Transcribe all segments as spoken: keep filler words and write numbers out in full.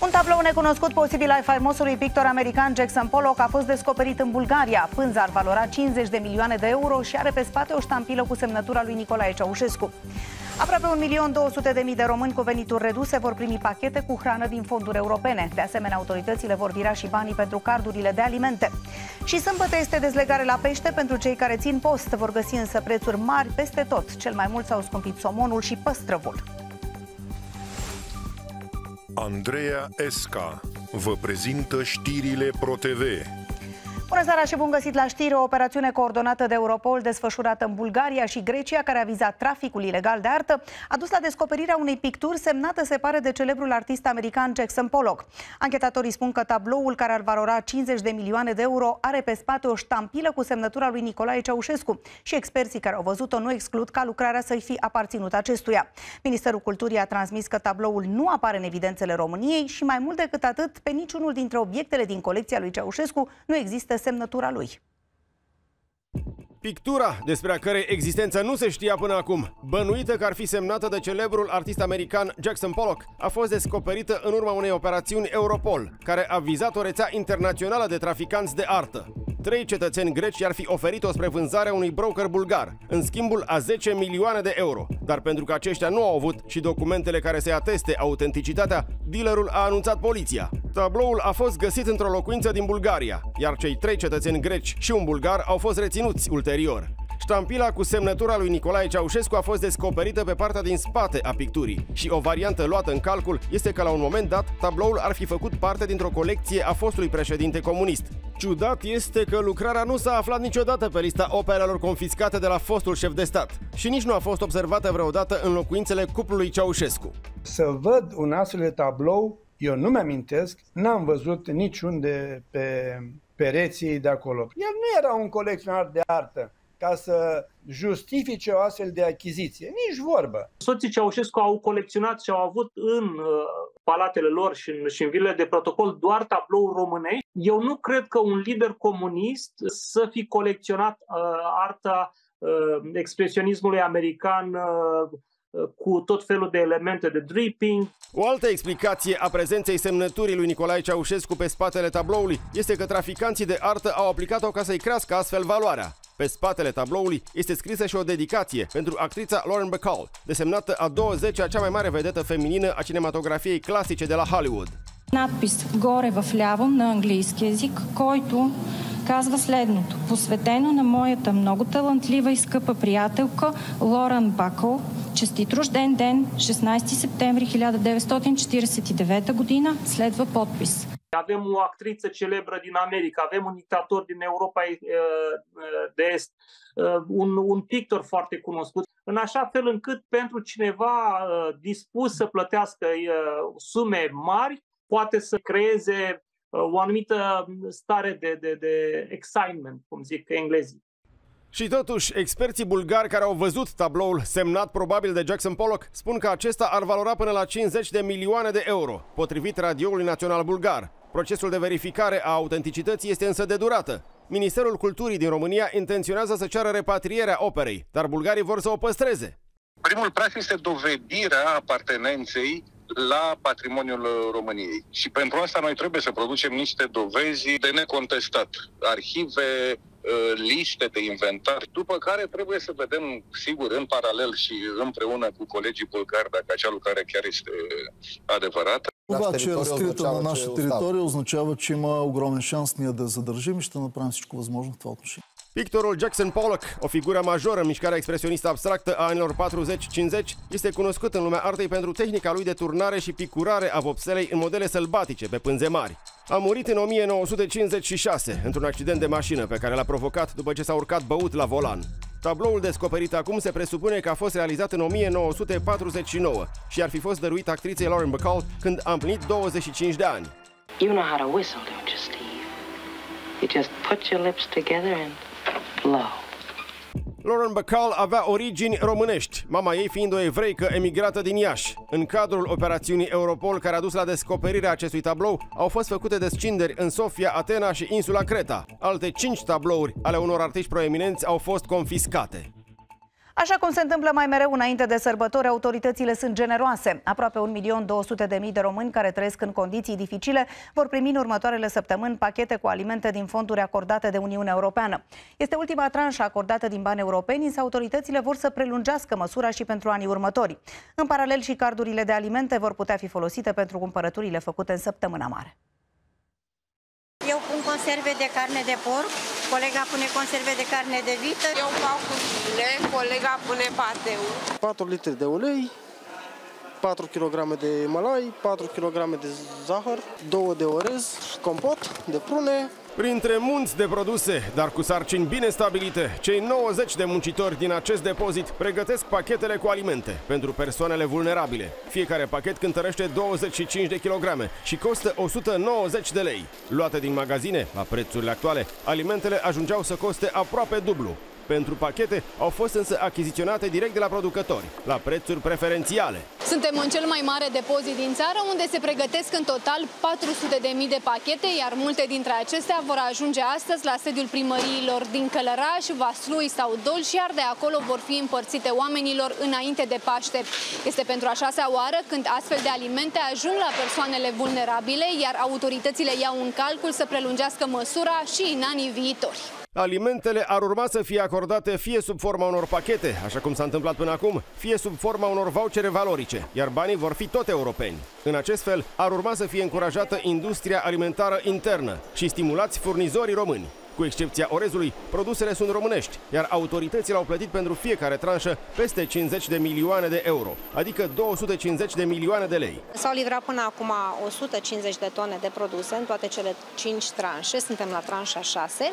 Un tablou necunoscut, posibil al faimosului pictor american Jackson Pollock, a fost descoperit în Bulgaria. Pânza ar valora cincizeci de milioane de euro și are pe spate o ștampilă cu semnătura lui Nicolae Ceaușescu. Aproape un milion două sute de mii de români cu venituri reduse vor primi pachete cu hrană din fonduri europene. De asemenea, autoritățile vor vira și banii pentru cardurile de alimente. Și sâmbătă este dezlegare la pește pentru cei care țin post. Vor găsi însă prețuri mari peste tot. Cel mai mult s-au scumpit somonul și păstrăvul. Andreea Esca vă prezintă știrile ProTV. Bună seara și bun găsit la știri. O operațiune coordonată de Europol desfășurată în Bulgaria și Grecia, care a vizat traficul ilegal de artă, a dus la descoperirea unei picturi semnată, se pare, de celebrul artist american Jackson Pollock. Anchetatorii spun că tabloul, care ar valora cincizeci de milioane de euro, are pe spate o ștampilă cu semnătura lui Nicolae Ceaușescu și experții care au văzut-o nu exclud ca lucrarea să-i fi aparținut acestuia. Ministerul Culturii a transmis că tabloul nu apare în evidențele României și, mai mult decât atât, pe niciunul dintre obiectele din colecția lui Ceaușescu nu există semnătura lui. Pictura, despre a cărei existență nu se știa până acum, bănuită că ar fi semnată de celebrul artist american Jackson Pollock, a fost descoperită în urma unei operațiuni Europol, care a vizat o rețea internațională de traficanți de artă. Trei cetățeni greci i-ar fi oferit-o spre vânzarea unui broker bulgar, în schimbul a zece milioane de euro. Dar pentru că aceștia nu au avut și documentele care să-i ateste autenticitatea, dealerul a anunțat poliția. Tabloul a fost găsit într-o locuință din Bulgaria, iar cei trei cetățeni greci și un bulgar au fost reținuți ulterior. Ștampila cu semnătura lui Nicolae Ceaușescu a fost descoperită pe partea din spate a picturii și o variantă luată în calcul este că la un moment dat tabloul ar fi făcut parte dintr-o colecție a fostului președinte comunist. Ciudat este că lucrarea nu s-a aflat niciodată pe lista operelor confiscate de la fostul șef de stat și nici nu a fost observată vreodată în locuințele cuplului Ceaușescu. Să văd un astfel de tablou, eu nu mi-amintesc, n-am văzut niciunde pe pereții de acolo. El nu era un colecționar de artă ca să justifice o astfel de achiziție. Nici vorbă. Soții Ceaușescu au colecționat și au avut în uh, palatele lor și în, și în vilele de protocol doar tablouri românești. Eu nu cred că un lider comunist să fi colecționat uh, arta uh, expresionismului american uh, cu tot felul de elemente de dripping. O altă explicație a prezenței semnăturii lui Nicolae Ceaușescu pe spatele tabloului este că traficanții de artă au aplicat-o ca să-i crească astfel valoarea. Pe spatele tabloului este scrisă și o dedicație pentru actrița Lauren Bacall, desemnată a douăzecea cea mai mare vedetă feminină a cinematografiei clasice de la Hollywood. Надпис горе в ляво на английски език, който казва следното: посветено на моята много талантлива и скъпа приятелка Лорен Бакъл. Честит рожден ден, шестнадесети септември хиляда деветстотин четиридесет и девета година. Следва подпис. Avem o actriță celebră din America, avem un dictator din Europa de Est, un, un pictor foarte cunoscut, în așa fel încât pentru cineva dispus să plătească sume mari, poate să creeze o anumită stare de, de, de excitement, cum zic englezii. Și totuși, experții bulgari care au văzut tabloul semnat probabil de Jackson Pollock spun că acesta ar valora până la cincizeci de milioane de euro, potrivit Radioului Național Bulgar. Procesul de verificare a autenticității este însă de durată. Ministerul Culturii din România intenționează să ceară repatrierea operei, dar bulgarii vor să o păstreze. Primul pas este dovedirea apartenenței la patrimoniul României. Și pentru asta noi trebuie să producem niște dovezi de necontestat. Arhive, liste de inventar, după care trebuie să vedem, sigur, în paralel și împreună cu colegii bulgari, dacă acea lucrare chiar este adevărată. Това, че е разкрита на наша територия, означава, че има огромен шанс ние да задържим и ще направим всичко възможно в това отношение. Pictorul Jackson Pollock, o figură majoră în mișcarea expresionistă abstractă a anilor patruzeci cincizeci, este cunoscut în lumea artei pentru tehnica lui de turnare și picurare a vopselei în modele sălbatice pe pânze mari. A murit în o mie nouă sute cincizeci și șase într-un accident de mașină pe care l-a provocat după ce s-a urcat băut la volan. Tabloul descoperit acum se presupune că a fost realizat în o mie nouă sute patruzeci și nouă și ar fi fost dăruit actriței Lauren Bacall când a împlinit douăzeci și cinci de ani. You know how to whistle, don't you, Steve? You just put your lips together and blow. Lauren Bacall avea origini românești, mama ei fiind o evreică emigrată din Iași. În cadrul operațiunii Europol care a dus la descoperirea acestui tablou, au fost făcute descinderi în Sofia, Atena și insula Creta. Alte cinci tablouri ale unor artiști proeminenți au fost confiscate. Așa cum se întâmplă mai mereu înainte de sărbători, autoritățile sunt generoase. Aproape un milion două sute de mii de români care trăiesc în condiții dificile vor primi în următoarele săptămâni pachete cu alimente din fonduri acordate de Uniunea Europeană. Este ultima tranșă acordată din bani europeni, însă autoritățile vor să prelungească măsura și pentru anii următori. În paralel, și cardurile de alimente vor putea fi folosite pentru cumpărăturile făcute în săptămâna mare. Eu pun conserve de carne de porc, colega pune conserve de carne de vită. Eu fac cuțile, colega pune pateu. patru litri de ulei, patru kilograme de malai, patru kilograme de zahăr, două de orez, compot de prune. Printre munți de produse, dar cu sarcini bine stabilite, cei nouăzeci de muncitori din acest depozit pregătesc pachetele cu alimente pentru persoanele vulnerabile. Fiecare pachet cântărește douăzeci și cinci de kilograme și costă o sută nouăzeci de lei. Luate din magazine, la prețurile actuale, alimentele ajungeau să coste aproape dublu. Pentru pachete au fost însă achiziționate direct de la producători, la prețuri preferențiale. Suntem în cel mai mare depozit din țară, unde se pregătesc în total patru sute de mii de pachete, iar multe dintre acestea vor ajunge astăzi la sediul primăriilor din Călăraș, Vaslui sau Dolj, iar de acolo vor fi împărțite oamenilor înainte de Paște. Este pentru a șasea oară când astfel de alimente ajung la persoanele vulnerabile, iar autoritățile iau în calcul să prelungească măsura și în anii viitori. Alimentele ar urma să fie acordate fie sub forma unor pachete, așa cum s-a întâmplat până acum, fie sub forma unor vouchere valorice, iar banii vor fi tot europeni. În acest fel, ar urma să fie încurajată industria alimentară internă și stimulați furnizorii români. Cu excepția orezului, produsele sunt românești, iar autoritățile au plătit pentru fiecare tranșă peste cincizeci de milioane de euro, adică două sute cincizeci de milioane de lei. S-au livrat până acum o sută cincizeci de tone de produse în toate cele cinci tranșe, suntem la tranșa șase.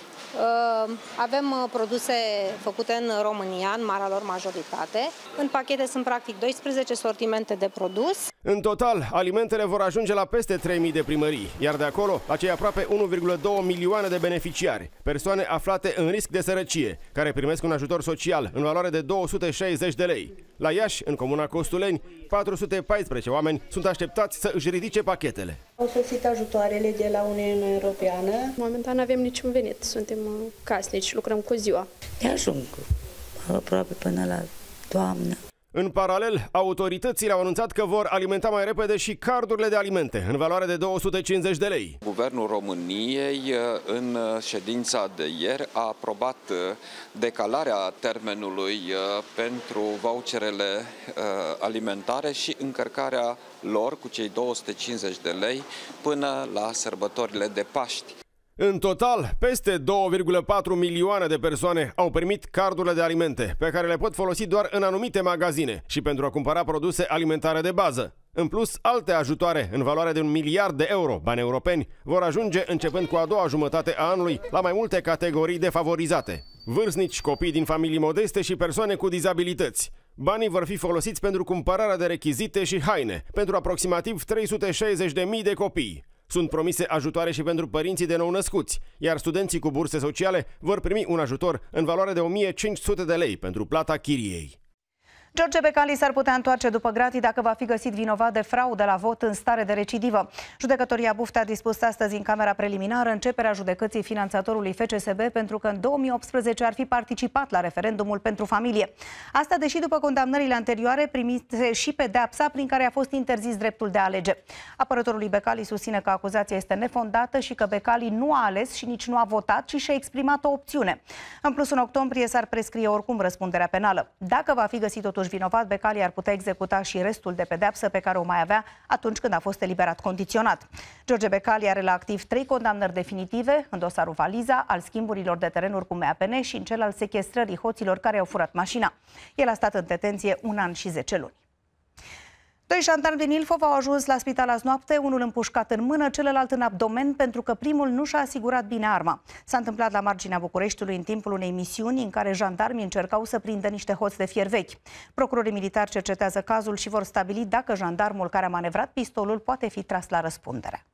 Avem produse făcute în România, în marea lor majoritate. În pachete sunt practic doisprezece sortimente de produs. În total, alimentele vor ajunge la peste trei mii de primării, iar de acolo la cei aproape unu virgulă doi milioane de beneficiari, persoane aflate în risc de sărăcie, care primesc un ajutor social în valoare de două sute șaizeci de lei. La Iași, în comuna Costuleni, patru sute paisprezece oameni sunt așteptați să își ridice pachetele. Au sosit ajutoarele de la Uniunea Europeană. Momentan nu avem niciun venit, suntem casnici, lucrăm cu ziua. Ne ajung aproape până la toamnă. În paralel, autoritățile au anunțat că vor alimenta mai repede și cardurile de alimente, în valoare de două sute cincizeci de lei. Guvernul României, în ședința de ieri, a aprobat decalarea termenului pentru voucherele alimentare și încărcarea lor cu cei două sute cincizeci de lei până la sărbătorile de Paști. În total, peste două virgulă patru milioane de persoane au primit cardurile de alimente, pe care le pot folosi doar în anumite magazine și pentru a cumpăra produse alimentare de bază. În plus, alte ajutoare în valoare de un miliard de euro, bani europeni, vor ajunge începând cu a doua jumătate a anului la mai multe categorii defavorizate: vârstnici, copii din familii modeste și persoane cu dizabilități. Banii vor fi folosiți pentru cumpărarea de rechizite și haine, pentru aproximativ trei sute șaizeci de mii de copii. Sunt promise ajutoare și pentru părinții de nou-născuți, iar studenții cu burse sociale vor primi un ajutor în valoare de o mie cinci sute de lei pentru plata chiriei. George Becali s-ar putea întoarce după gratii dacă va fi găsit vinovat de fraudă la vot în stare de recidivă. Judecătoria Buftea a dispus astăzi în camera preliminară începerea judecății finanțatorului F C S B pentru că în două mii optsprezece ar fi participat la referendumul pentru familie. Asta deși după condamnările anterioare primise și pedeapsa prin care a fost interzis dreptul de a alege. Apărătorul lui Becali susține că acuzația este nefondată și că Becali nu a ales și nici nu a votat, ci și-a exprimat o opțiune. În plus, în octombrie s-ar prescrie oricum răspunderea penală. Dacă va fi găsit totuși vinovat, Becali ar putea executa și restul de pedeapsă pe care o mai avea atunci când a fost eliberat condiționat. George Becali are la activ trei condamnări definitive în dosarul Valiza, al schimburilor de terenuri cu M A P N și în cel al sechestrării hoților care au furat mașina. El a stat în detenție un an și zece luni. Doi jandarmi din Ilfov au ajuns la spital azi noapte, unul împușcat în mână, celălalt în abdomen, pentru că primul nu și-a asigurat bine arma. S-a întâmplat la marginea Bucureștiului în timpul unei misiuni în care jandarmii încercau să prindă niște hoți de fier vechi. Procurorii militari cercetează cazul și vor stabili dacă jandarmul care a manevrat pistolul poate fi tras la răspundere.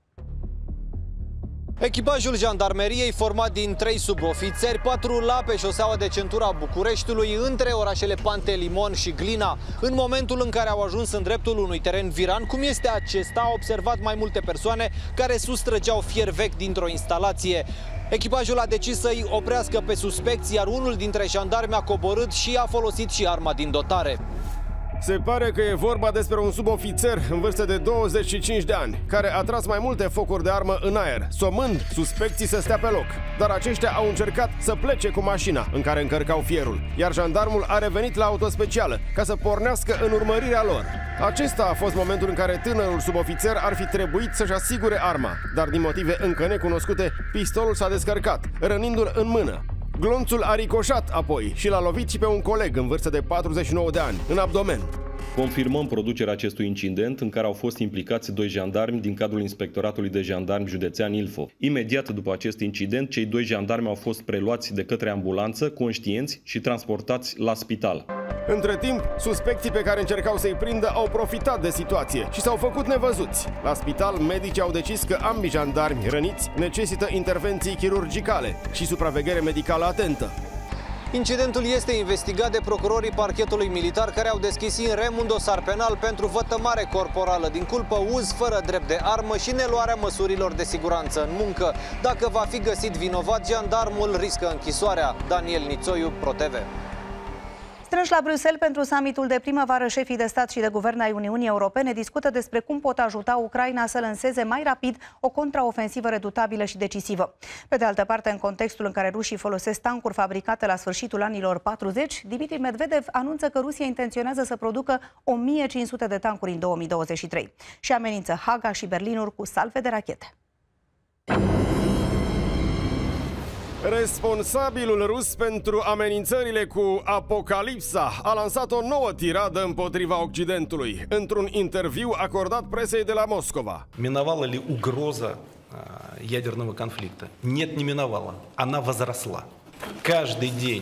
Echipajul jandarmeriei, format din trei subofițeri, patrula pe șoseaua de centură a Bucureștiului între orașele Pantelimon și Glina. În momentul în care au ajuns în dreptul unui teren viran, cum este acesta, au observat mai multe persoane care sustrăgeau fier vechi dintr-o instalație. Echipajul a decis să-i oprească pe suspecți, iar unul dintre jandarmi a coborât și a folosit și arma din dotare. Se pare că e vorba despre un subofițer în vârstă de douăzeci și cinci de ani, care a tras mai multe focuri de armă în aer, somând suspecții să stea pe loc. Dar aceștia au încercat să plece cu mașina în care încărcau fierul, iar jandarmul a revenit la autospecială ca să pornească în urmărirea lor. Acesta a fost momentul în care tânărul subofițer ar fi trebuit să-și asigure arma, dar din motive încă necunoscute, pistolul s-a descărcat, rănindu-l în mână. Glonțul a ricoșat apoi și l-a lovit și pe un coleg în vârstă de patruzeci și nouă de ani, în abdomen. Confirmăm producerea acestui incident în care au fost implicați doi jandarmi din cadrul Inspectoratului de Jandarmi Județean Ilfov. Imediat după acest incident, cei doi jandarmi au fost preluați de către ambulanță, conștienți și transportați la spital. Între timp, suspecții pe care încercau să-i prindă au profitat de situație și s-au făcut nevăzuți. La spital, medicii au decis că ambii jandarmi răniți necesită intervenții chirurgicale și supraveghere medicală atentă. Incidentul este investigat de procurorii parchetului militar, care au deschis în rem un dosar penal pentru vătămare corporală din culpă, uz fără drept de armă și neluarea măsurilor de siguranță în muncă. Dacă va fi găsit vinovat, jandarmul riscă închisoarea. Daniel Nițoiu, ProTV. Strânși la Bruxelles pentru summitul de primăvară, șefii de stat și de guvern ai Uniunii Europene discută despre cum pot ajuta Ucraina să lanseze mai rapid o contraofensivă redutabilă și decisivă. Pe de altă parte, în contextul în care rușii folosesc tancuri fabricate la sfârșitul anilor patruzeci, Dimitri Medvedev anunță că Rusia intenționează să producă o mie cinci sute de tancuri în două mii douăzeci și trei și amenință Haga și Berlinul cu salve de rachete. Responsabilul rus pentru amenințările cu apocalipsa a lansat o nouă tiradă împotriva Occidentului, într-un interviu acordat presei de la Moscova. Миновала ли угроза ядерного конфликта? Нет, не миновала. Она возросла. Каждый день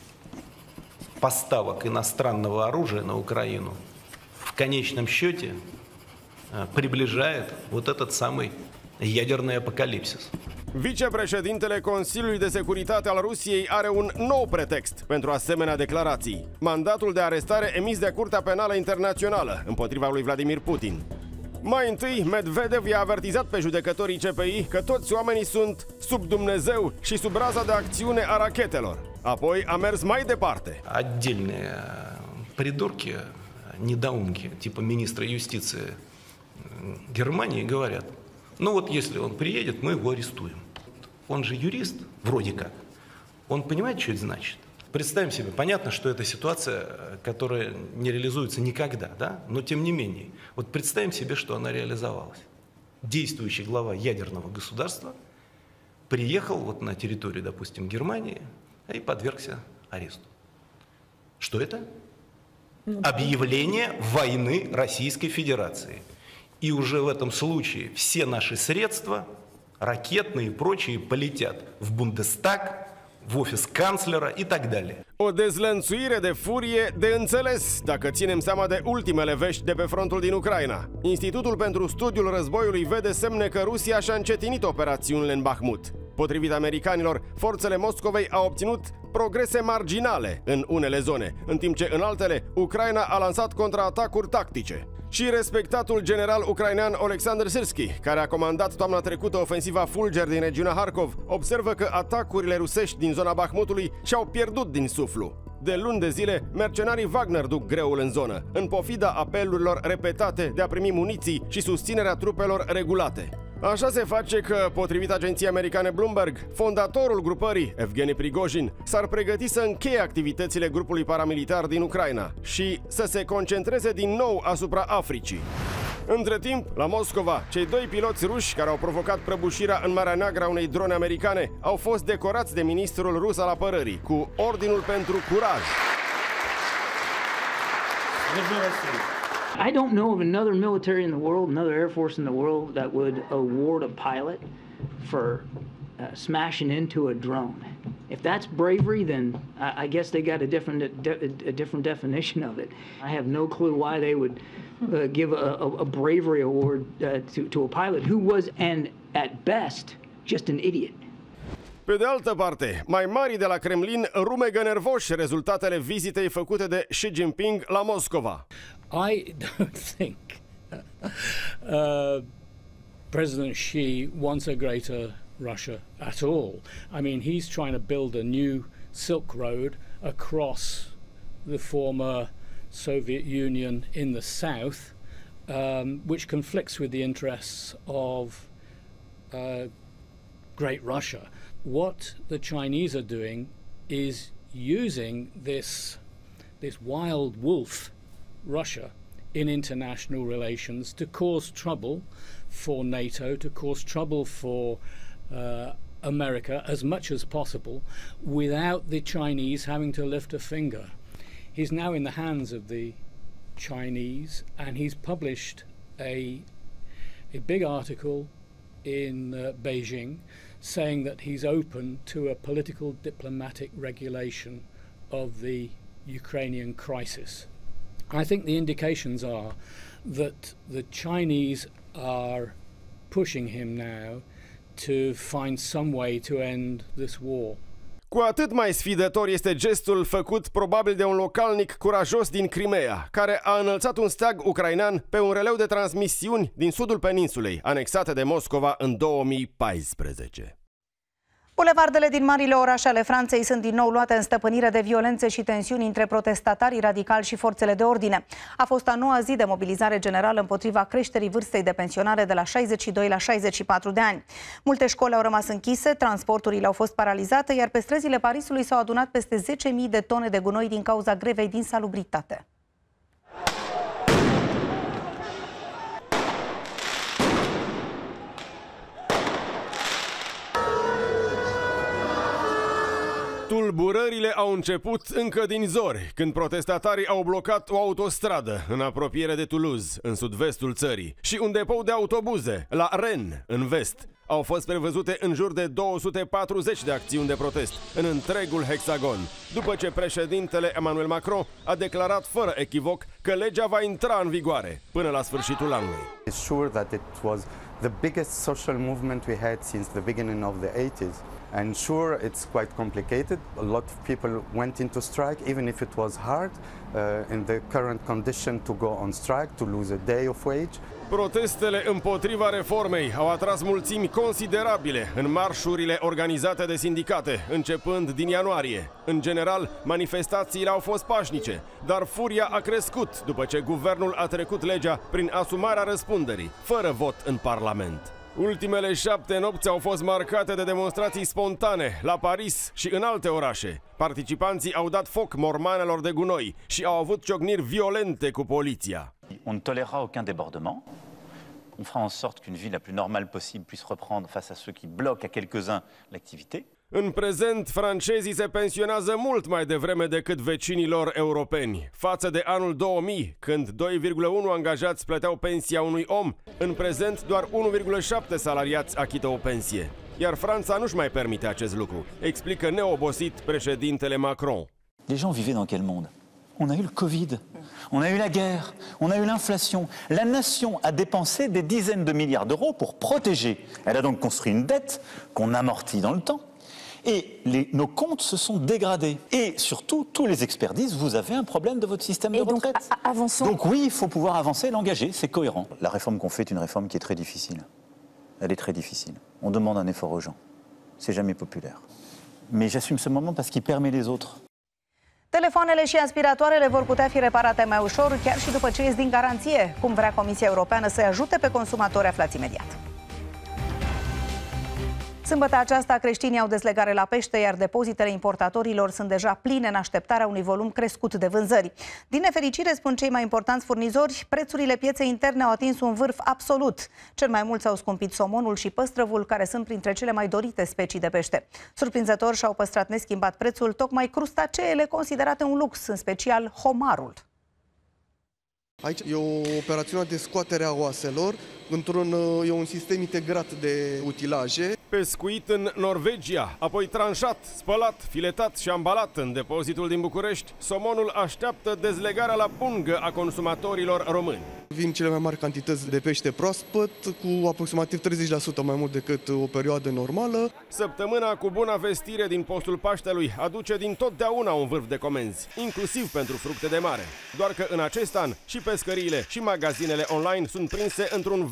поставок иностранного оружия на Украину в конечном счете приближает вот этот самый ядерный апокалипсис. Vicepreședintele Consiliului de Securitate al Rusiei are un nou pretext pentru asemenea declarații: mandatul de arestare emis de Curtea Penală Internațională împotriva lui Vladimir Putin. Mai întâi, Medvedev i-a avertizat pe judecătorii C P I că toți oamenii sunt sub Dumnezeu și sub raza de acțiune a rachetelor. Apoi a mers mai departe. Отдельные придурки, недоумки, типа министра юстиции Германии говорят: ну вот если он приедет, мы его арестуем. Он же юрист, вроде как. Он понимает, что это значит? Представим себе, понятно, что это ситуация, которая не реализуется никогда, да? Но тем не менее, вот представим себе, что она реализовалась. Действующий глава ядерного государства приехал вот на территорию, допустим, Германии и подвергся аресту. Что это? Объявление войны Российской Федерации. И уже в этом случае все наши средства, ракетные и прочие, полетят в Бундестаг, в офис канцлера и так далее. O dezlănțuire de furie de înțeles, dacă ținem seama de ultimele vești de pe frontul din Ucraina. Institutul pentru Studiul Războiului vede semne că Rusia și-a încetinit operațiunile în Bahmut. Potrivit americanilor, forțele Moscovei au obținut progrese marginale în unele zone, în timp ce în altele Ucraina a lansat contraatacuri tactice. Și respectatul general ucrainean Oleksandr Syrski, care a comandat toamna trecută ofensiva Fulger din regiunea Harkov, observă că atacurile rusești din zona Bahmutului și-au pierdut din suflu. De luni de zile, mercenarii Wagner duc greul în zonă, în pofida apelurilor repetate de a primi muniții și susținerea trupelor regulate. Așa se face că, potrivit agenției americane Bloomberg, fondatorul grupării, Evgeni Prigojin, s-ar pregăti să încheie activitățile grupului paramilitar din Ucraina și să se concentreze din nou asupra Africii. Între timp, la Moscova, cei doi piloți ruși care au provocat prăbușirea în Marea Neagră a unei drone americane au fost decorați de ministrul rus al apărării cu Ordinul pentru Curaj. I don't know of another military in the world, another air force in the world that would award a pilot for uh, smashing into a drone. If that's bravery, then I, I guess they got a different de a different definition of it. I have no clue why they would uh, give a, a, a bravery award uh, to, to a pilot who was, and at best, just an idiot. Pe de altă parte, mai mari de la Kremlin rumegă nervoși rezultatele vizitei făcute de Xi Jinping la Moscova. I don't think uh, President Xi wants a greater Russia at all. I mean, he's trying to build a new Silk Road across the former Soviet Union in the south, um, which conflicts with the interests of uh, Great Russia. What the Chinese are doing is using this, this wild wolf, Russia, in international relations to cause trouble for NATO, to cause trouble for uh, America as much as possible without the Chinese having to lift a finger. He's now in the hands of the Chinese, and he's published a, a big article in uh, Beijing saying that he's open to a political diplomatic regulation of the Ukrainian crisis. I think the indications are that the Chinese are pushing him now to find some way to end this war. Cu atât mai sfidător este gestul făcut probabil de un localnic curajos din Crimea, care a înălțat un steag ucrainean pe un releu de transmisiuni din sudul peninsulei, anexate de Moscova în două mii paisprezece. Bulevardele din marile orașe ale Franței sunt din nou luate în stăpânire de violențe și tensiuni între protestatarii radicali și forțele de ordine. A fost a noua zi de mobilizare generală împotriva creșterii vârstei de pensionare de la șaizeci și doi la șaizeci și patru de ani. Multe școli au rămas închise, transporturile au fost paralizate, iar pe străzile Parisului s-au adunat peste zece mii de tone de gunoi din cauza grevei din salubritate. Tulburările au început încă din zori, când protestatarii au blocat o autostradă în apropiere de Toulouse, în sud-vestul țării, și un depou de autobuze, la Rennes, în vest. Au fost prevăzute în jur de două sute patruzeci de acțiuni de protest în întregul hexagon, după ce președintele Emmanuel Macron a declarat fără echivoc că legea va intra în vigoare până la sfârșitul anului. It's sure that it was the biggest social movement we had since the beginning of the eighties. And sure, it's quite complicated. A lot of people went into strike, even if it was hard uh, in the current condition to go on strike, to lose a day of wage. Protestele împotriva reformei au atras mulțimi considerabile în marșurile organizate de sindicate, începând din ianuarie. În general, manifestațiile au fost pașnice, dar furia a crescut după ce guvernul a trecut legea prin asumarea răspunderii, fără vot în Parlament. Ultimele șapte nopți au fost marcate de demonstrații spontane la Paris și în alte orașe. Participanții au dat foc mormanelor de gunoi și au avut ciocniri violente cu poliția. On ne tolérera aucun débordement. On fera en sorte qu'une vie la plus normale possible puisse reprendre face à ceux qui bloquent à quelques-uns l'activité. În prezent, francezii se pensionează mult mai devreme decât vecinii lor europeni. Față de anul două mii, când doi virgulă unu angajați plăteau pensia unui om, în prezent doar unu virgulă șapte salariați achită o pensie. Iar Franța nu-și mai permite acest lucru, explică neobosit președintele Macron. Les gens vivaient dans quel monde? On a eu le Covid, on a eu la guerre, on a eu l'inflation. La nation a dépensé des dizaines de milliards d'euros pour protéger. Elle a donc construit une dette qu'on amortit dans le temps. Et les, nos comptes se sont dégradés. Et surtout, tous les experts disent, vous avez un problème de votre système de retraite. Donc, avançons. Donc oui, il faut pouvoir avancer, l'engager, c'est cohérent. La réforme qu'on fait est une réforme qui est très difficile. Elle est très difficile. On demande un effort aux gens. C'est jamais populaire. Mais j'assume ce moment parce qu'il permet les autres. Telefoanele și aspiratoarele vor putea fi reparate mai ușor, chiar și după ce ies din garanție, cum vrea Comisia Europeană să-i ajute pe consumatori, aflați imediat. Sâmbătă aceasta, creștinii au dezlegare la pește, iar depozitele importatorilor sunt deja pline în așteptarea unui volum crescut de vânzări. Din nefericire, spun cei mai importanți furnizori, prețurile pieței interne au atins un vârf absolut. Cel mai mult s-au scumpit somonul și păstrăvul, care sunt printre cele mai dorite specii de pește. Surprinzător, și-au păstrat neschimbat prețul tocmai crustaceele considerate un lux, în special homarul. Aici e o operațiune de scoatere a oaselor, într-un, e un sistem integrat de utilaje. Pescuit în Norvegia, apoi tranșat, spălat, filetat și ambalat în depozitul din București, somonul așteaptă dezlegarea la pungă a consumatorilor români. Vin cele mai mari cantități de pește proaspăt, cu aproximativ treizeci la sută mai mult decât o perioadă normală. Săptămâna cu buna vestire din postul Paștelui aduce dintotdeauna un vârf de comenzi, inclusiv pentru fructe de mare. Doar că în acest an și pescăriile și magazinele online sunt prinse într-un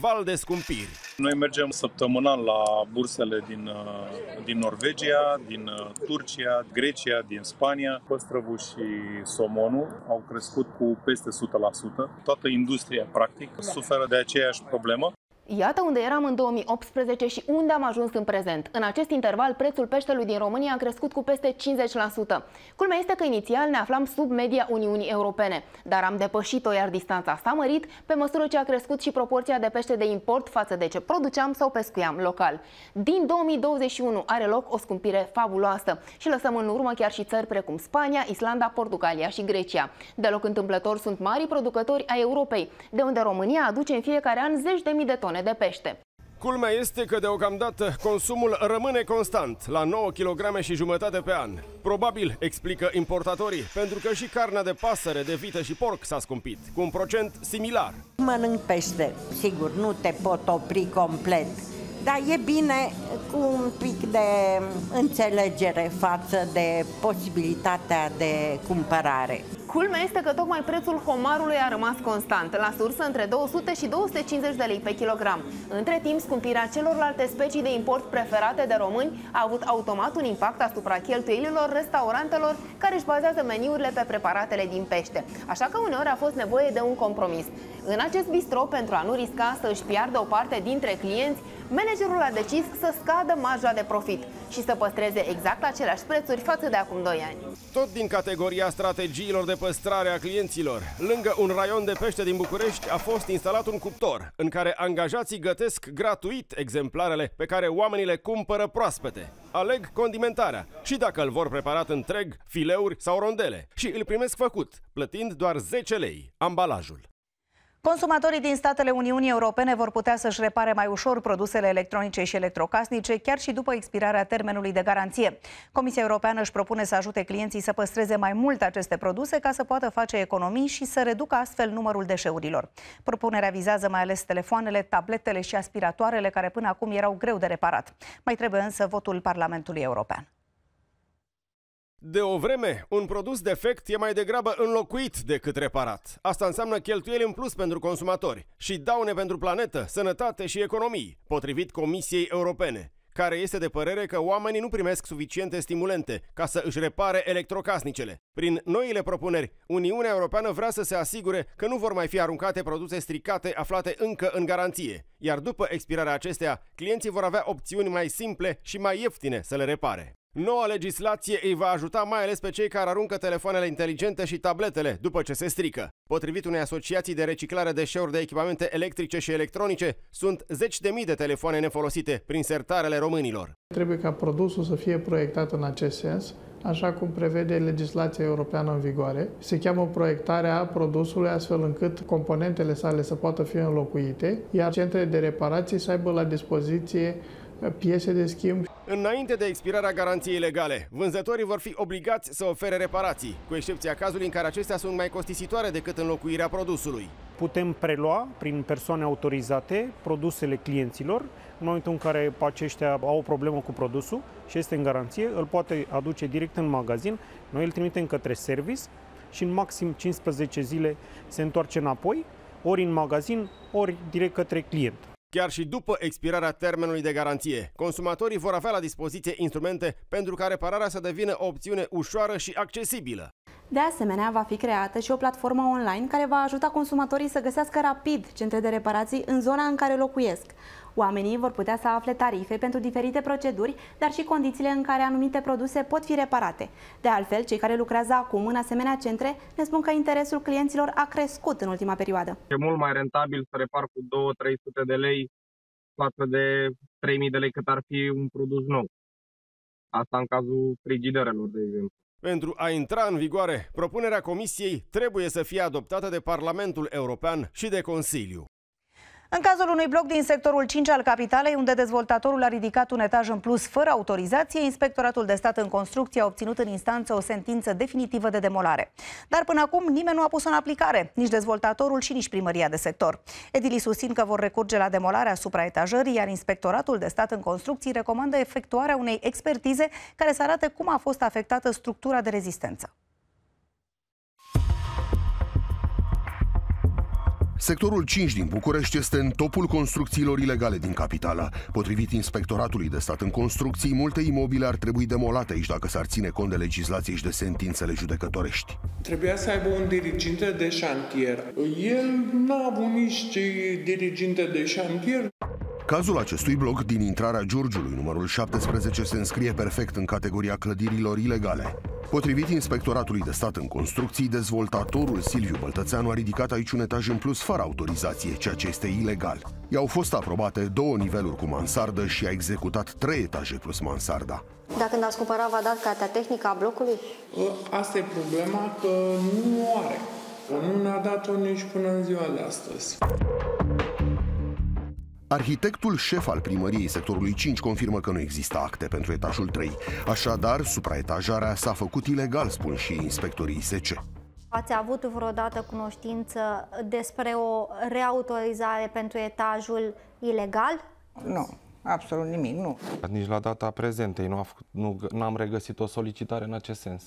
val de scumpiri. Noi mergem săptămânal la bursele din, din Norvegia, din Turcia, Grecia, din Spania. Păstrăvul și somonul au crescut cu peste o sută la sută. Toată industria, practic, suferă de aceeași problemă. Iată unde eram în două mii optsprezece și unde am ajuns în prezent. În acest interval, prețul peștelui din România a crescut cu peste cincizeci la sută. Culmea este că inițial ne aflam sub media Uniunii Europene, dar am depășit-o, iar distanța s-a mărit pe măsură ce a crescut și proporția de pește de import față de ce produceam sau pescuiam local. Din două mii douăzeci și unu are loc o scumpire fabuloasă și lăsăm în urmă chiar și țări precum Spania, Islanda, Portugalia și Grecia. Deloc întâmplător sunt marii producători ai Europei, de unde România aduce în fiecare an zeci de mii de tone de pește. Culmea este că deocamdată consumul rămâne constant, la nouă kilograme și jumătate pe an. Probabil, explică importatorii, pentru că și carnea de pasăre, de vită și porc s-a scumpit, cu un procent similar. Mănânc pește, sigur, nu te pot opri complet, dar e bine cu un pic de înțelegere față de posibilitatea de cumpărare. Culmea este că tocmai prețul homarului a rămas constant, la sursă între două sute și două sute cincizeci de lei pe kilogram. Între timp, scumpirea celorlalte specii de import preferate de români a avut automat un impact asupra cheltuielilor restaurantelor care își bazează meniurile pe preparatele din pește. Așa că uneori a fost nevoie de un compromis. În acest bistro, pentru a nu risca să își piardă o parte dintre clienți, managerul a decis să scadă marja de profit și să păstreze exact aceleași prețuri față de acum doi ani. Tot din categoria strategiilor de păstrare a clienților, lângă un raion de pește din București a fost instalat un cuptor în care angajații gătesc gratuit exemplarele pe care oamenii le cumpără proaspete. Aleg condimentarea și dacă îl vor preparat întreg, fileuri sau rondele, și îl primesc făcut, plătind doar zece lei ambalajul. Consumatorii din statele Uniunii Europene vor putea să-și repare mai ușor produsele electronice și electrocasnice, chiar și după expirarea termenului de garanție. Comisia Europeană își propune să ajute clienții să păstreze mai mult aceste produse ca să poată face economii și să reducă astfel numărul deșeurilor. Propunerea vizează mai ales telefoanele, tabletele și aspiratoarele, care până acum erau greu de reparat. Mai trebuie însă votul Parlamentului European. De o vreme, un produs defect e mai degrabă înlocuit decât reparat. Asta înseamnă cheltuieli în plus pentru consumatori și daune pentru planetă, sănătate și economii, potrivit Comisiei Europene, care este de părere că oamenii nu primesc suficiente stimulente ca să își repare electrocasnicele. Prin noile propuneri, Uniunea Europeană vrea să se asigure că nu vor mai fi aruncate produse stricate aflate încă în garanție, iar după expirarea acesteia, clienții vor avea opțiuni mai simple și mai ieftine să le repare. Noua legislație îi va ajuta mai ales pe cei care aruncă telefoanele inteligente și tabletele după ce se strică. Potrivit unei asociații de reciclare deșeuri de echipamente electrice și electronice, sunt zeci de mii de telefoane nefolosite prin sertarele românilor. Trebuie ca produsul să fie proiectat în acest sens, așa cum prevede legislația europeană în vigoare. Se cheamă proiectarea produsului astfel încât componentele sale să poată fi înlocuite, iar centrele de reparații să aibă la dispoziție piese de schimb. Înainte de expirarea garanției legale, vânzătorii vor fi obligați să ofere reparații, cu excepția cazului în care acestea sunt mai costisitoare decât înlocuirea produsului. Putem prelua prin persoane autorizate produsele clienților. În momentul în care aceștia au o problemă cu produsul și este în garanție, îl poate aduce direct în magazin, noi îl trimitem către service și în maxim cincisprezece zile se întoarce înapoi, ori în magazin, ori direct către client. Chiar și după expirarea termenului de garanție, consumatorii vor avea la dispoziție instrumente pentru ca repararea să devină o opțiune ușoară și accesibilă. De asemenea, va fi creată și o platformă online care va ajuta consumatorii să găsească rapid centre de reparații în zona în care locuiesc. Oamenii vor putea să afle tarife pentru diferite proceduri, dar și condițiile în care anumite produse pot fi reparate. De altfel, cei care lucrează acum în asemenea centre ne spun că interesul clienților a crescut în ultima perioadă. E mult mai rentabil să repar cu două trei sute de lei față de trei mii de lei cât ar fi un produs nou. Asta în cazul frigiderelor, de exemplu. Pentru a intra în vigoare, propunerea Comisiei trebuie să fie adoptată de Parlamentul European și de Consiliu. În cazul unui bloc din sectorul cinci al capitalei, unde dezvoltatorul a ridicat un etaj în plus fără autorizație, Inspectoratul de Stat în Construcție a obținut în instanță o sentință definitivă de demolare. Dar până acum nimeni nu a pus-o în aplicare, nici dezvoltatorul și nici primăria de sector. Edilii susțin că vor recurge la demolarea supraetajării, iar Inspectoratul de Stat în Construcții recomandă efectuarea unei expertize care să arate cum a fost afectată structura de rezistență. Sectorul cinci din București este în topul construcțiilor ilegale din capitală. Potrivit Inspectoratului de Stat în Construcții, multe imobile ar trebui demolate aici dacă s-ar ține cont de legislație și de sentințele judecătorești. Trebuia să aibă un diriginte de șantier. El n-a avut nici diriginte de șantier. Cazul acestui bloc din intrarea Giurgiului, numărul șaptesprezece, se înscrie perfect în categoria clădirilor ilegale. Potrivit Inspectoratului de Stat în Construcții, dezvoltatorul Silviu Băltățeanu a ridicat aici un etaj în plus fără autorizație, ceea ce este ilegal. I-au fost aprobate două niveluri cu mansardă și a executat trei etaje plus mansarda. Dar când ați cumpărat, v-a dat cartea tehnică a blocului? Asta e problema, că nu o are. Nu ne-a dat-o nici până în ziua de astăzi. Arhitectul șef al primăriei sectorului cinci confirmă că nu există acte pentru etajul trei. Așadar, supraetajarea s-a făcut ilegal, spun și inspectorii I S C. Ați avut vreodată cunoștință despre o reautorizare pentru etajul ilegal? Nu, absolut nimic, nu. Nici la data prezentei nu, nu, nu am regăsit o solicitare în acest sens.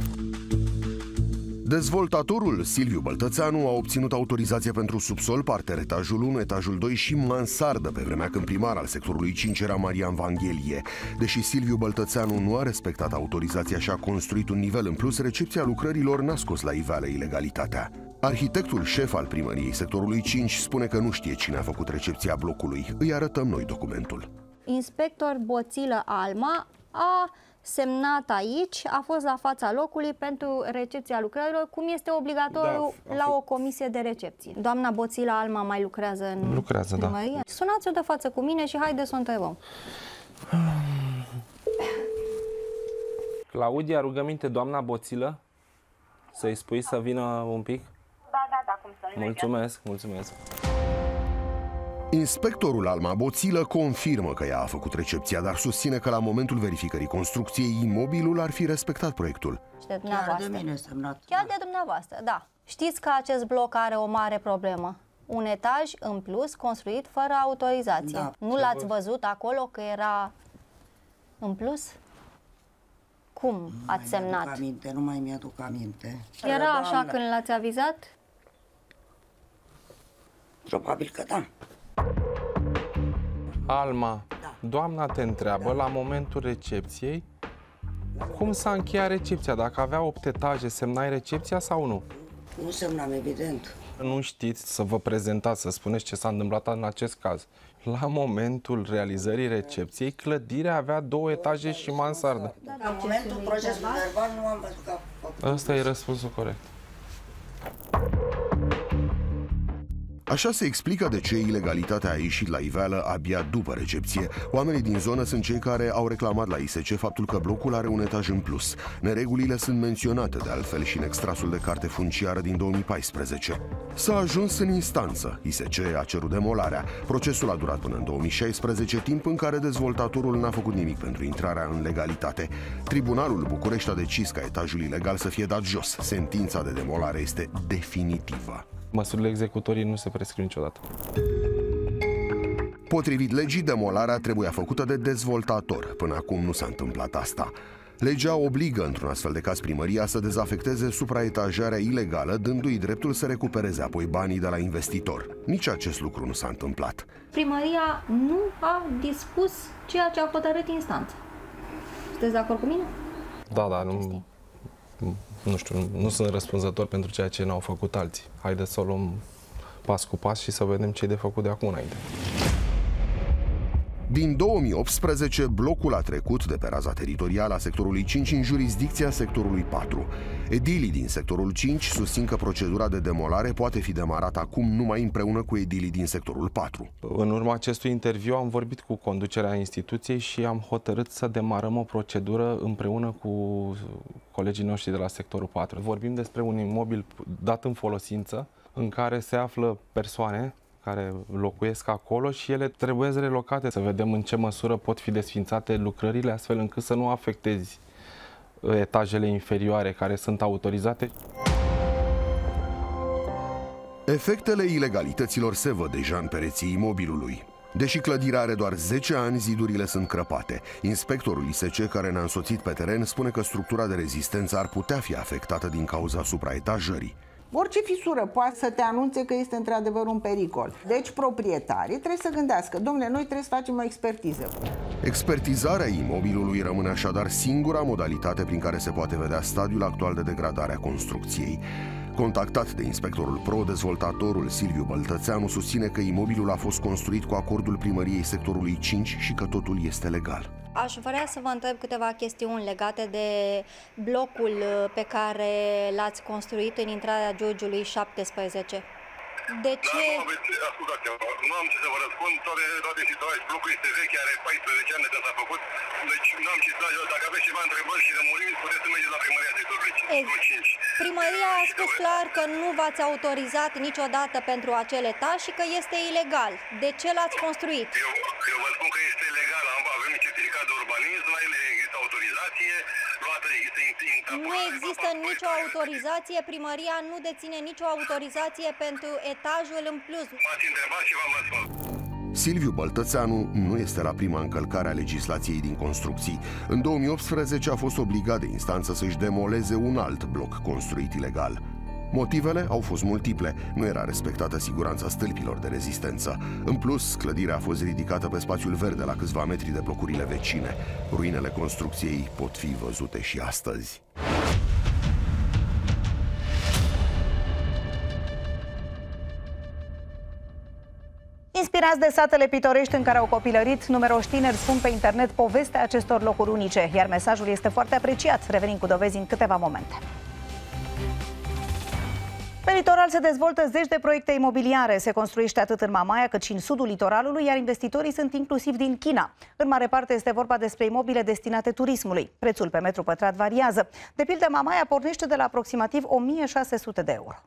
Dezvoltatorul Silviu Băltățeanu a obținut autorizație pentru subsol, parter, etajul unu, etajul doi și mansardă, pe vremea când primar al sectorului cinci era Marian Vanghelie. Deși Silviu Băltățeanu nu a respectat autorizația și a construit un nivel în plus, recepția lucrărilor n-a scos la iveală ilegalitatea. Arhitectul șef al primăriei sectorului cinci spune că nu știe cine a făcut recepția blocului. Îi arătăm noi documentul. Inspector Boțilă Alma a semnat aici, a fost la fața locului pentru recepția lucrărilor, cum este obligatoriu da, la o comisie de recepție. Doamna Boțila Alma mai lucrează în lucrează, primărie? Da. Sunați-o de față cu mine și haideți să o întrebăm. Claudia, rugăminte, doamna Boțilă, să-i spui să vină un pic? Da, da, da, cum să nu. Mulțumesc, mulțumesc. Inspectorul Alma Boțilă confirmă că ea a făcut recepția, dar susține că la momentul verificării construcției, imobilul ar fi respectat proiectul. De Chiar de mine semnat. Chiar de dumneavoastră, da. Știți că acest bloc are o mare problemă. Un etaj în plus construit fără autorizație. Da, nu l-ați văzut acolo că era în plus? Cum nu ați semnat? Aminte, nu mai mi-aduc aminte. Era Doamne. Așa când l-ați avizat? Probabil că da. Alma, da. Doamna te întreabă, da. La momentul recepției, cum s-a încheiat recepția? Dacă avea opt etaje, semnai recepția sau nu? Nu semnam, evident. Nu știți să vă prezentați, să spuneți ce s-a întâmplat în acest caz. La momentul realizării recepției, clădirea avea două etaje și mansardă. Da, la momentul procesului verbal nu am văzut că... Ăsta e răspunsul corect. Așa se explică de ce ilegalitatea a ieșit la iveală abia după recepție. Oamenii din zonă sunt cei care au reclamat la I S C faptul că blocul are un etaj în plus. Neregulile sunt menționate de altfel și în extrasul de carte funciară din două mii paisprezece. S-a ajuns în instanță. I S C a cerut demolarea. Procesul a durat până în două mii șaisprezece, timp în care dezvoltatorul n-a făcut nimic pentru intrarea în legalitate. Tribunalul București a decis ca etajul ilegal să fie dat jos. Sentința de demolare este definitivă. Măsurile executorii nu se prescriu niciodată. Potrivit legii, demolarea trebuia făcută de dezvoltator. Până acum nu s-a întâmplat asta. Legea obligă, într-un astfel de caz, primăria să dezafecteze supraetajarea ilegală, dându-i dreptul să recupereze apoi banii de la investitor. Nici acest lucru nu s-a întâmplat. Primăria nu a dispus ceea ce a hotărât instanța. Sunteți de acord cu mine? Da, da, nu... Nu știu, nu sunt răspunzător pentru ceea ce n-au făcut alții. Haideți să o luăm pas cu pas și să vedem ce e de făcut de acum înainte. Din două mii optsprezece, blocul a trecut de pe raza teritorială a sectorului cinci în jurisdicția sectorului patru. Edilii din sectorul cinci susțin că procedura de demolare poate fi demarată acum numai împreună cu edilii din sectorul patru. În urma acestui interviu am vorbit cu conducerea instituției și am hotărât să demarăm o procedură împreună cu colegii noștri de la sectorul patru. Vorbim despre un imobil dat în folosință, în care se află persoane care locuiesc acolo și ele trebuie relocate. Să vedem în ce măsură pot fi desfințate lucrările, astfel încât să nu afectezi etajele inferioare care sunt autorizate. Efectele ilegalităților se văd deja în pereții imobilului. Deși clădirea are doar zece ani, zidurile sunt crăpate. Inspectorul I S C, care ne-a însoțit pe teren, spune că structura de rezistență ar putea fi afectată din cauza supraetajării. Orice fisură poate să te anunțe că este într-adevăr un pericol. Deci proprietarii trebuie să gândească, domnule, noi trebuie să facem o expertiză. Expertizarea imobilului rămâne așadar singura modalitate prin care se poate vedea stadiul actual de degradare a construcției. Contactat de inspectorul Pro, dezvoltatorul Silviu Băltățeanu susține că imobilul a fost construit cu acordul primăriei sectorului cinci și că totul este legal. Aș vrea să vă întreb câteva chestiuni legate de blocul pe care l-ați construit în intrarea Giurgiului șaptesprezece. De ce? Da, nu aveți, ascultați-mă, nu am ce să vă răspund, toate, toate situații. Blocul este vechi, are paisprezece ani de când s-a făcut, deci nu am ce să, dacă aveți ceva întrebări și lămuriri, puteți să mergeți la primăria sectorului cinci. Primăria a spus clar că nu v-ați autorizat niciodată pentru acel etaj și că este ilegal. De ce l-ați construit? Eu, eu vă spun că este legal, avem certificat de urbanism, la ele există autorizație, luată, există Nu există nicio autorizație, primăria nu deține nicio autorizație pentru etajul în plus. M-ați întrebat și v-am răspuns. Silviu Băltățeanu nu este la prima încălcare a legislației din construcții. În două mii optsprezece a fost obligat de instanță să-și demoleze un alt bloc construit ilegal. Motivele au fost multiple. Nu era respectată siguranța stâlpilor de rezistență. În plus, clădirea a fost ridicată pe spațiul verde la câțiva metri de blocurile vecine. Ruinele construcției pot fi văzute și astăzi. Inspirați de satele pitorești în care au copilărit, numeroși tineri spun pe internet povestea acestor locuri unice, iar mesajul este foarte apreciat. Revenim cu dovezi în câteva momente. Pe litoral se dezvoltă zeci de proiecte imobiliare. Se construiește atât în Mamaia cât și în sudul litoralului, iar investitorii sunt inclusiv din China. În mare parte este vorba despre imobile destinate turismului. Prețul pe metru pătrat variază. De pildă, Mamaia pornește de la aproximativ o mie șase sute de euro.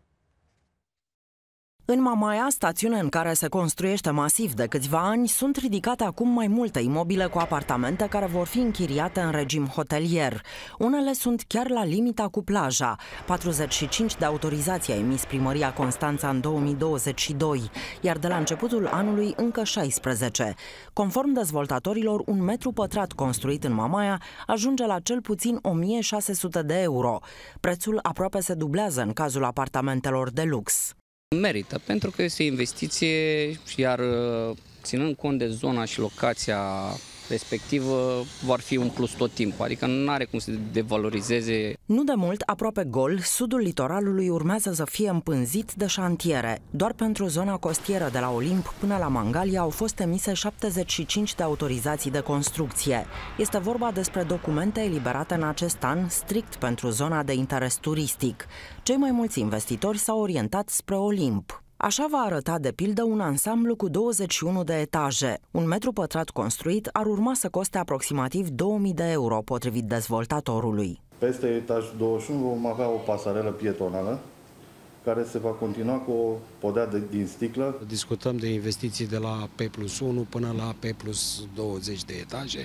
În Mamaia, stațiune în care se construiește masiv de câțiva ani, sunt ridicate acum mai multe imobile cu apartamente care vor fi închiriate în regim hotelier. Unele sunt chiar la limita cu plaja. patruzeci și cinci de autorizații a emis primăria Constanța în două mii douăzeci și doi, iar de la începutul anului încă șaisprezece. Conform dezvoltatorilor, un metru pătrat construit în Mamaia ajunge la cel puțin o mie șase sute de euro. Prețul aproape se dublează în cazul apartamentelor de lux. Merită, pentru că este o investiție, iar ținând cont de zona și locația respectivă, vor fi un plus tot timpul, adică nu are cum să devalorizeze. Nu de mult, aproape gol, sudul litoralului urmează să fie împânzit de șantiere. Doar pentru zona costieră de la Olimp până la Mangalia au fost emise șaptezeci și cinci de autorizații de construcție. Este vorba despre documente eliberate în acest an strict pentru zona de interes turistic. Cei mai mulți investitori s-au orientat spre Olimp. Așa va arăta, de pildă, un ansamblu cu douăzeci și unu de etaje. Un metru pătrat construit ar urma să coste aproximativ două mii de euro, potrivit dezvoltatorului. Peste etajul douăzeci și unu vom avea o pasarelă pietonală care se va continua cu o podea de, din sticlă. Discutăm de investiții de la P plus unu până la P plus douăzeci de etaje.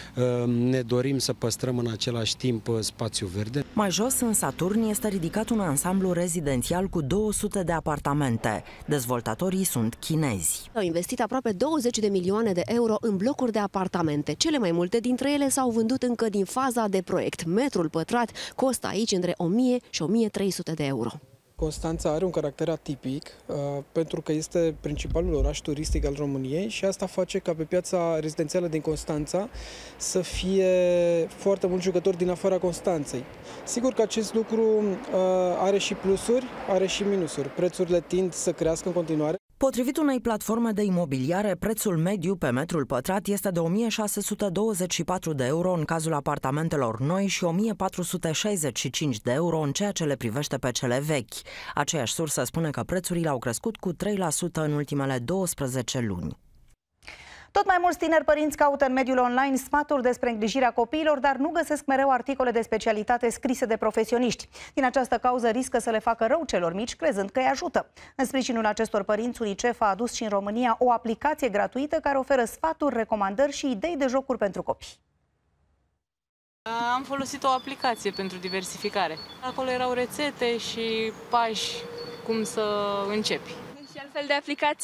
Ne dorim să păstrăm în același timp spațiu verde. Mai jos, în Saturn, este ridicat un ansamblu rezidențial cu două sute de apartamente. Dezvoltatorii sunt chinezi. Au investit aproape douăzeci de milioane de euro în blocuri de apartamente. Cele mai multe dintre ele s-au vândut încă din faza de proiect. Metrul pătrat costă aici între o mie și o mie trei sute de euro. Constanța are un caracter atipic uh, pentru că este principalul oraș turistic al României și asta face ca pe piața rezidențială din Constanța să fie foarte mulți jucători din afara Constanței. Sigur că acest lucru uh, are și plusuri, are și minusuri. Prețurile tind să crească în continuare. Potrivit unei platforme de imobiliare, prețul mediu pe metrul pătrat este de o mie șase sute douăzeci și patru de euro în cazul apartamentelor noi și o mie patru sute șaizeci și cinci de euro în ceea ce le privește pe cele vechi. Aceeași sursă spune că prețurile au crescut cu trei la sută în ultimele douăsprezece luni. Tot mai mulți tineri părinți caută în mediul online sfaturi despre îngrijirea copiilor, dar nu găsesc mereu articole de specialitate scrise de profesioniști. Din această cauză riscă să le facă rău celor mici, crezând că îi ajută. În sprijinul acestor părinți, UNICEF a adus și în România o aplicație gratuită care oferă sfaturi, recomandări și idei de jocuri pentru copii. Am folosit o aplicație pentru diversificare. Acolo erau rețete și pași cum să începi. Și altfel de aplicații?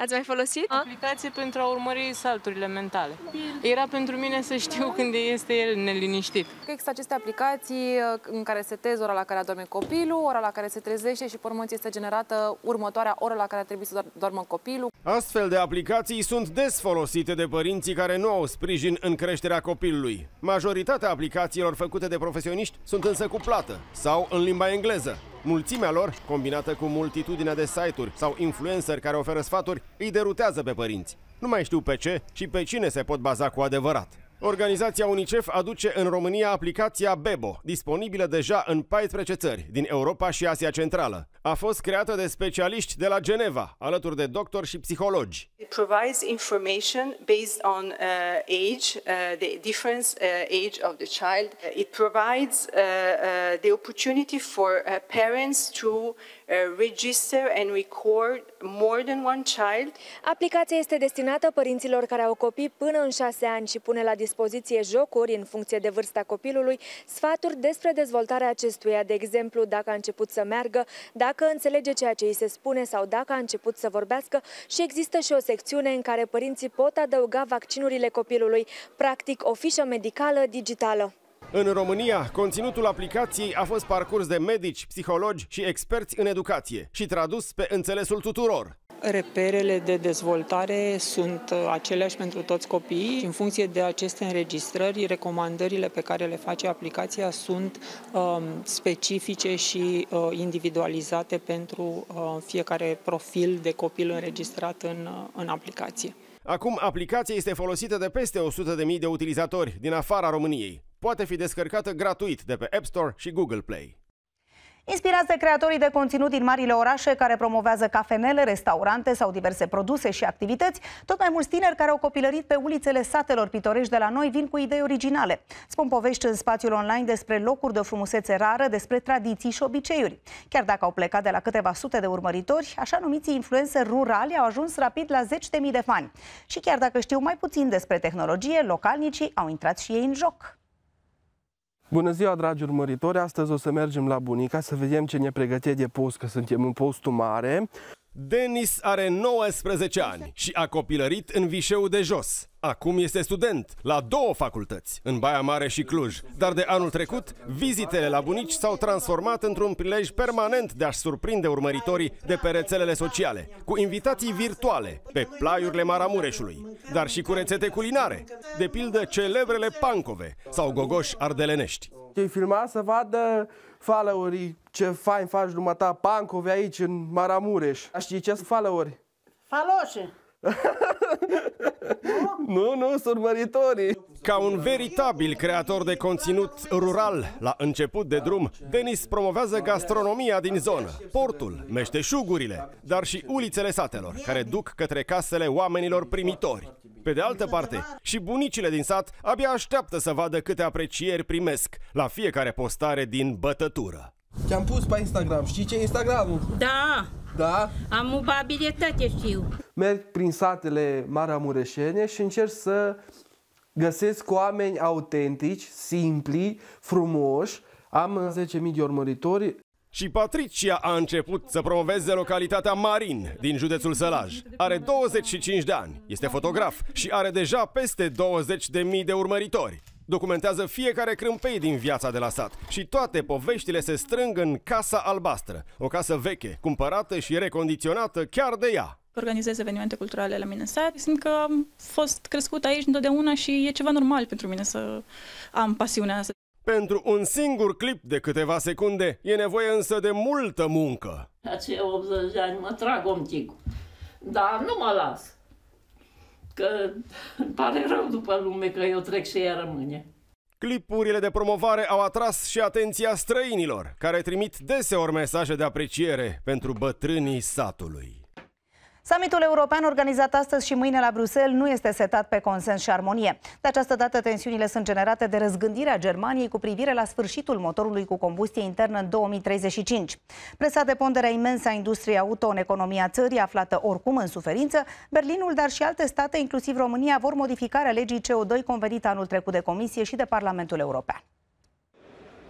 Ați mai folosit? Aplicație pentru a urmări salturile mentale. Era pentru mine să știu când este el neliniștit. Există aceste aplicații în care setezi ora la care adorme copilul, ora la care se trezește și pe urmă ți este generată următoarea oră la care trebuie să doarmă copilul. Astfel de aplicații sunt des folosite de părinții care nu au sprijin în creșterea copilului. Majoritatea aplicațiilor făcute de profesioniști sunt însă cu plată sau în limba engleză. Mulțimea lor, combinată cu multitudinea de site-uri sau influenceri care oferă sfaturi, îi derutează pe părinți. Nu mai știu pe ce și pe cine se pot baza cu adevărat. Organizația UNICEF aduce în România aplicația Bebo, disponibilă deja în paisprezece țări din Europa și Asia Centrală. A fost creată de specialiști de la Geneva, alături de doctori și psihologi. It provides information based on uh, age, uh, the different uh, age of the child. It provides uh, uh, the opportunity for uh, parents to uh, register and record more than one child. Aplicația este destinată părinților care au copii până în șase ani și pune la dispoziție jocuri în funcție de vârsta copilului, sfaturi despre dezvoltarea acestuia, de exemplu dacă a început să meargă, dacă înțelege ceea ce îi se spune sau dacă a început să vorbească, și există și o secțiune în care părinții pot adăuga vaccinurile copilului, practic o fișă medicală digitală. În România, conținutul aplicației a fost parcurs de medici, psihologi și experți în educație și tradus pe înțelesul tuturor. Reperele de dezvoltare sunt aceleași pentru toți copiii. În funcție de aceste înregistrări, recomandările pe care le face aplicația sunt um, specifice și uh, individualizate pentru uh, fiecare profil de copil înregistrat în, uh, în aplicație. Acum, aplicația este folosită de peste o sută de mii de utilizatori din afara României. Poate fi descărcată gratuit de pe App Store și Google Play. Inspirați de creatorii de conținut din marile orașe care promovează cafenele, restaurante sau diverse produse și activități, tot mai mulți tineri care au copilărit pe ulițele satelor pitorești de la noi vin cu idei originale. Spun povești în spațiul online despre locuri de o frumusețe rară, despre tradiții și obiceiuri. Chiar dacă au plecat de la câteva sute de urmăritori, așa numiții influenceri rurali au ajuns rapid la zeci de mii de fani. Și chiar dacă știu mai puțin despre tehnologie, localnicii au intrat și ei în joc. Bună ziua, dragi urmăritori! Astăzi o să mergem la bunica să vedem ce ne pregătește de post, că suntem în postul mare. Denis are nouăsprezece ani și a copilărit în Vișeu de Jos. Acum este student la două facultăți, în Baia Mare și Cluj. Dar de anul trecut, vizitele la bunici s-au transformat într-un prilej permanent de a-și surprinde urmăritorii de pe rețelele sociale, cu invitații virtuale pe plaiurile Maramureșului, dar și cu rețete culinare, de pildă celebrele pancove sau gogoși ardelenești. Ce-i filma să vadă followeri ce fain faci dumneata pancove aici în Maramureș. Știi ce sunt followeri? Faloșe. Nu, nu, sunt urmăritorii. Ca un veritabil creator de conținut rural, la început de drum, Denis promovează gastronomia din zonă, portul, meșteșugurile, dar și ulițele satelor, care duc către casele oamenilor primitori. Pe de altă parte, și bunicile din sat abia așteaptă să vadă câte aprecieri primesc la fiecare postare din bătătură. Te-am pus pe Instagram, știi ce e Instagramul? Da. Da? Am mobilitate, știu. Merg prin satele maramureșene și încerc să găsesc oameni autentici, simpli, frumoși. Am zece mii de urmăritori. Și Patricia a început să promoveze localitatea Marin din județul Sălaj. Are douăzeci și cinci de ani, este fotograf și are deja peste douăzeci de mii de urmăritori. Documentează fiecare crâmpei din viața de la sat și toate poveștile se strâng în Casa Albastră, o casă veche, cumpărată și recondiționată chiar de ea. Organizez evenimente culturale la mine în sat. Simt că am fost crescut aici întotdeauna și e ceva normal pentru mine să am pasiunea asta. Pentru un singur clip de câteva secunde e nevoie însă de multă muncă. Acei optzeci de ani mă trag omticul, dar nu mă las. Că îmi pare rău după lume că eu trec și ea rămâne. Clipurile de promovare au atras și atenția străinilor, care trimit deseori mesaje de apreciere pentru bătrânii satului. Summitul european organizat astăzi și mâine la Bruxelles nu este setat pe consens și armonie. De această dată, tensiunile sunt generate de răzgândirea Germaniei cu privire la sfârșitul motorului cu combustie internă în două mii treizeci și cinci. Presat de ponderea imensă a industriei auto în economia țării, aflată oricum în suferință, Berlinul, dar și alte state, inclusiv România, vor modificarea legii C O doi convenită anul trecut de Comisie și de Parlamentul European.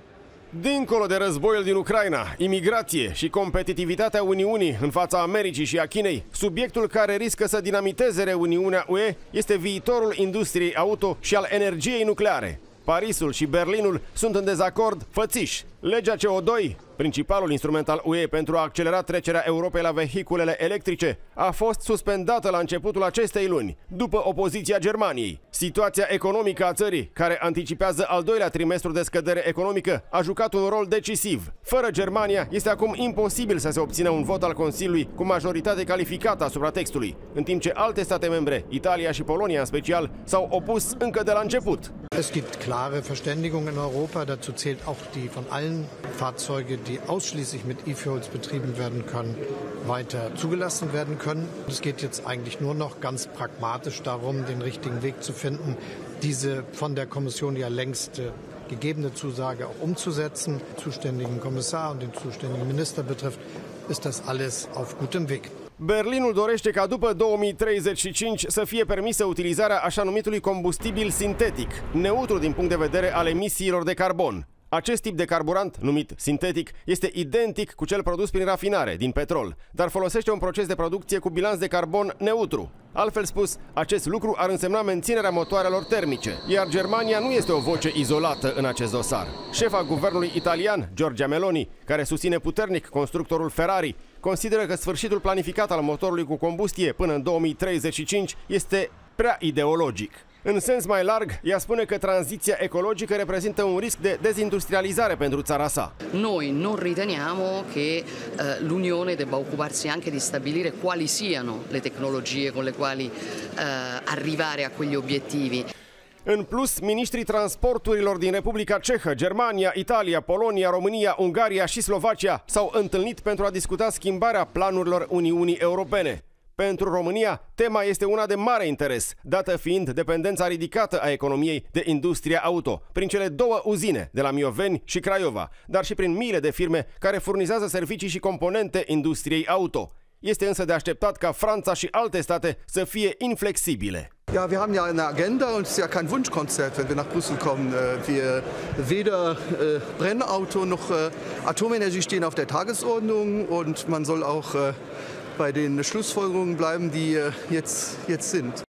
Dincolo de războiul din Ucraina, imigrație și competitivitatea Uniunii în fața Americii și a Chinei, subiectul care riscă să dinamiteze reuniunea U E este viitorul industriei auto și al energiei nucleare. Parisul și Berlinul sunt în dezacord fățiși. Legea C O doi, principalul instrument al U E pentru a accelera trecerea Europei la vehiculele electrice, a fost suspendată la începutul acestei luni, după opoziția Germaniei. Situația economică a țării, care anticipează al doilea trimestru de scădere economică, a jucat un rol decisiv. Fără Germania, este acum imposibil să se obțină un vot al Consiliului cu majoritate calificată asupra textului, în timp ce alte state membre, Italia și Polonia în special, s-au opus încă de la început. Es gibt klare Verständigung in Europa, dazu zählt auch die von allen Fahrzeuge, die ausschließlich mit E-Fuels betrieben werden können, weiter zugelassen werden können. Es geht jetzt eigentlich nur noch ganz pragmatisch darum, den richtigen Weg zu finden, diese von der Kommission ja längst gegebene Zusage auch umzusetzen. Zuständigen Kommissar und den zuständigen Minister betrifft, ist das alles auf gutem Weg. Berlinul dorește ca după două mii treizeci și cinci să fie permisă utilizarea așa numitului combustibil sintetic, neutru din punct de vedere al emisiilor de carbon. Acest tip de carburant, numit sintetic, este identic cu cel produs prin rafinare, din petrol, dar folosește un proces de producție cu bilanț de carbon neutru. Altfel spus, acest lucru ar însemna menținerea motoarelor termice, iar Germania nu este o voce izolată în acest dosar. Șefa guvernului italian, Giorgia Meloni, care susține puternic constructorul Ferrari, consideră că sfârșitul planificat al motorului cu combustie până în două mii treizeci și cinci este prea ideologic. În sens mai larg, ea spune că tranziția ecologică reprezintă un risc de dezindustrializare pentru țara sa. Noi non riteniamo che uh, l'Unione debba occuparsi anche di stabilire quali siano le tecnologie con le quali uh, arrivare a quegli obiettivi. În plus, ministrii transporturilor din Republica Cehă, Germania, Italia, Polonia, România, Ungaria și Slovacia s-au întâlnit pentru a discuta schimbarea planurilor Uniunii Europene. Pentru România, tema este una de mare interes, dată fiind dependența ridicată a economiei de industria auto, prin cele două uzine de la Mioveni și Craiova, dar și prin miile de firme care furnizează servicii și componente industriei auto. Este însă de așteptat ca Franța și alte state să fie inflexibile. Ja, wir haben ja eine Agenda und es ist ja kein Wunschkonzert, wenn wir nach Brüssel kommen. Wir, weder Brennauto noch Atomenergie stehen auf der Tagesordnung und man soll auch bei den Schlussfolgerungen bleiben, die jetzt, jetzt sind.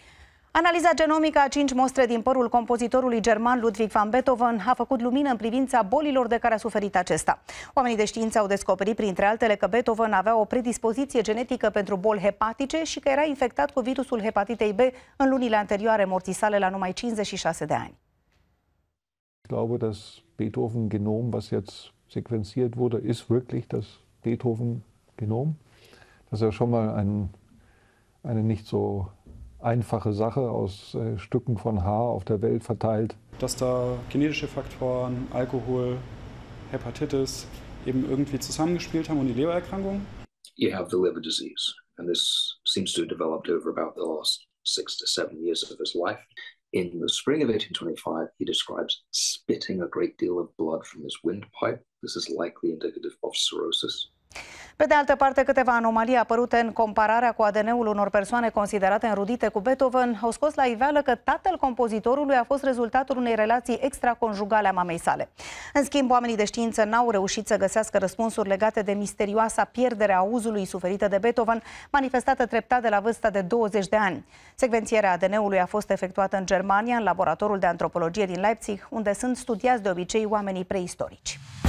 Analiza genomică a cinci mostre din părul compozitorului german Ludwig van Beethoven a făcut lumină în privința bolilor de care a suferit acesta. Oamenii de știință au descoperit, printre altele, că Beethoven avea o predispoziție genetică pentru boli hepatice și că era infectat cu virusul hepatitei B în lunile anterioare morții sale la numai cincizeci și șase de ani. Ich glaube, das Beethoven-Genom, was jetzt sequenziert wurde, ist wirklich das Beethoven-Genom. Das ist ja schon mal ein, eine nicht so einfache Sache aus äh, Stücken von Haar auf der Welt verteilt. Dass da genetische Faktoren, Alkohol, Hepatitis eben irgendwie zusammengespielt haben und die Lebererkrankung. You have the liver disease, and this seems to have developed over about the last six to seven years of his life. In the spring of eighteen twenty-five, he describes spitting a great deal of blood from his windpipe. This is likely indicative of cirrhosis. Pe de altă parte, câteva anomalii apărute în compararea cu A D N-ul unor persoane considerate înrudite cu Beethoven au scos la iveală că tatăl compozitorului a fost rezultatul unei relații extraconjugale a mamei sale. În schimb, oamenii de știință n-au reușit să găsească răspunsuri legate de misterioasa pierdere a auzului suferită de Beethoven, manifestată treptat de la vârsta de douăzeci de ani. Secvențierea A D N-ului a fost efectuată în Germania, în laboratorul de antropologie din Leipzig, unde sunt studiați de obicei oamenii preistorici.